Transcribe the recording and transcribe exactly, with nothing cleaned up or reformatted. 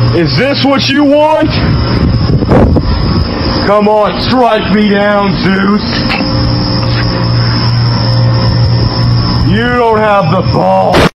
Is this what you want? Come on, strike me down, Zeus. You don't have the ball.